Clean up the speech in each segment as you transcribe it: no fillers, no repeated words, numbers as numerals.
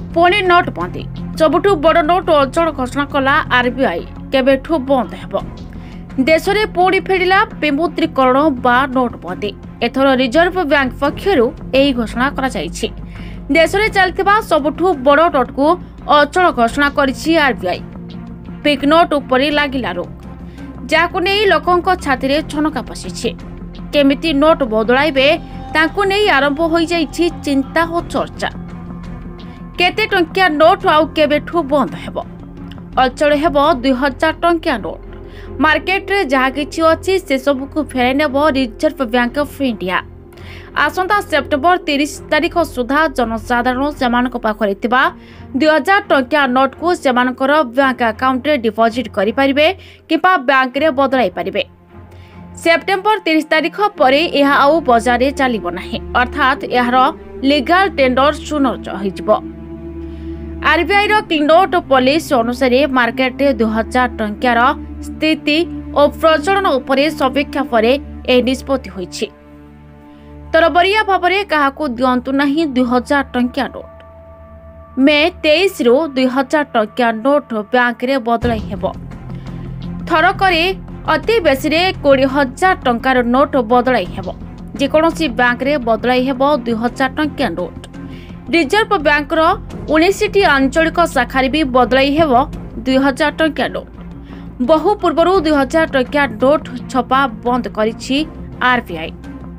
पुणी नोटबंदी सबुठु बड़ नोट अचल घोषणा कला आरबीआई केबेठु बंद हेबो। देश में पुणी फेरिला विमुद्रीकरण बा नोटबंदी। एथर रिजर्व बैंक पक्षरु एही घोषणा करा जायछि। देश में चलथिबा सबुठु बड़ नोट को अचल घोषणा करिछि आरबीआई। पिक नोट उपरि लागिला रोक जाकु नै लोकंक छाती रे छनका पसिछि। केमिति नोट बदलाइबे ताकु नै आरंभ होई जायछि चिंता हो चर्चा। केते टंकिया नोट आउ केबेठु बंद हेबो। अचल हेबो 2000 टंकिया नोट। मार्केट रे जहा किछि अछि से सब को फेरै नेबो रिजर्व बैंक ऑफ इंडिया। आसंता सेप्टेम्बर 30 तारिख सुधा जनसाधारण सेमानक पाखरे थिबा 2000 टंकिया नोट को सेमानकर बैंक अकाउंट रे डिपॉजिट करि परिबे किबा बैंक रे बदलाई परिबे। सेप्टेम्बर 30 तारिख परे यह आउ बाजार रे चलिबो नाही, अर्थात यार लीगल टेंडर सुनर होइजिबो। आरबीआई रो नोट पॉलिसी अनुसार मार्केट रे 2000 टंकियार स्थिति और प्रचलन उपरे समीक्षा परे ए निष्पत्ति होइछि। तरबरिया भाबरे काहाकू दियंतु नाही 2000 टंकिया नोट। मे 23 रु 2000 टंकिया नोट बैंक रे बदलाई हेबो। थरकरे अति बेसी रे 20000 टंकार नोट बदलाई हेबो। जे कोनोसी बैंक रे बदलाई हेबो 2000 टंकिया नोट। रिजर्व बैंक रो 19टी आंचलिक शाखा भी बदलाई हेबो 2000 टंकिया नोट। बहु पूर्वरु 2000 टंकिया नोट छपा बंद करिछि आरबीआई।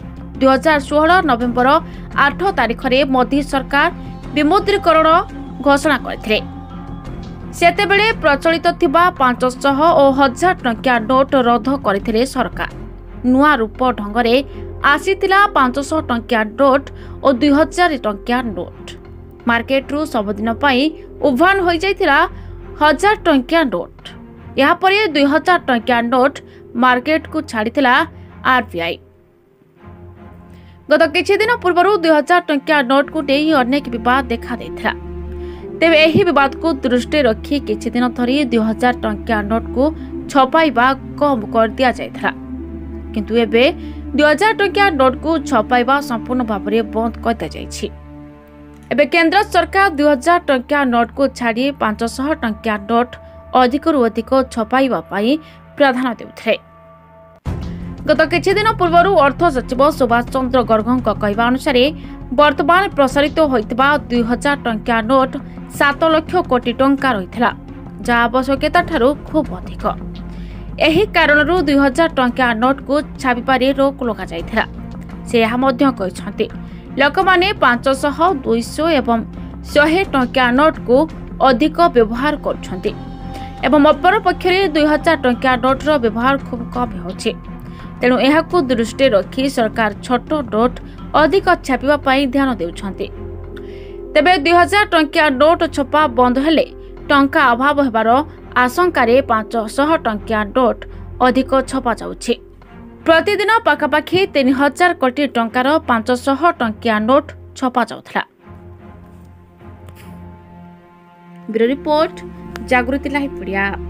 2016 नवेम्बर 8 तारिख रे मोदी सरकार विमुद्रीकरण घोषणा करथिले। सेतेबेले प्रचलित थिबा 500 और 1000 टंकिया नोट रद्द करथिले सरकार। नुआ रूप ढंगरे आसीथिला 500 टंकिया नोट और 2000 टंकिया नोट। मार्केट रु सबदिन पई उभान होई जाइथिला 1000 टंकिया नोट। या परे 2000 टंकिया नोट मार्केट को छाड़िथिला आरबीआई। गत किछि दिन पूर्व 2000 टंकिया नोट को नेई अनेक विवाद देखा देथिला। तेबे एही विवाद को दृष्टि रखी किछि दिन धरी 2000 टंकिया नोट को छपाइबा कम कर दिया जाइथिला, किंतु एबे 2000 टंकिया नोट को छपाइबा संपूर्ण भाव में बंद कर दिया जाइछि। एबे केंद्र सरकार 2000 टंकिया नोट को छाड़ी 500 टंकिया नोट अधिकरु अधिक छपाइबा पई प्राधान्य देउथिले। गत किछि दिन पूर्व अर्थ सचिव सुभाष चंद्र गर्गଙ୍କ कहवा अनुसार वर्तमान प्रसारित होइतबा 2000 टंकिया नोट 7 लाख कोटी टंका रहितला, जा आवश्यकता ठारू खूब अधिक। एही कारणरू 2000 टंकिया नोट को छापिपारे रोक लगा जाइथिला। से यह मध्य कहिसंती लोकमाने 500, 200 एवं 100 टंकिया नोट को अधिक व्यवहार करछंती एवं अपर पक्षरे 2000 टंकिया नोट रो व्यवहार खूब कम होछि। तेणु एहाकू दृष्टि रखी सरकार छोट नोट अधिक छापिबा पई ध्यान देउछंती। तेबे 2000 टंकिया नोट छपा बंद हेले टंका अभाव हेबार आशंका रे 500 टंकिया नोट अधिक छपा जाउछि। प्रतिदिन पाखापाखि 3000 कोटी टंकार 500 टंकिया नोट छपा जाउथला। Bureau report, Jagruti Live media.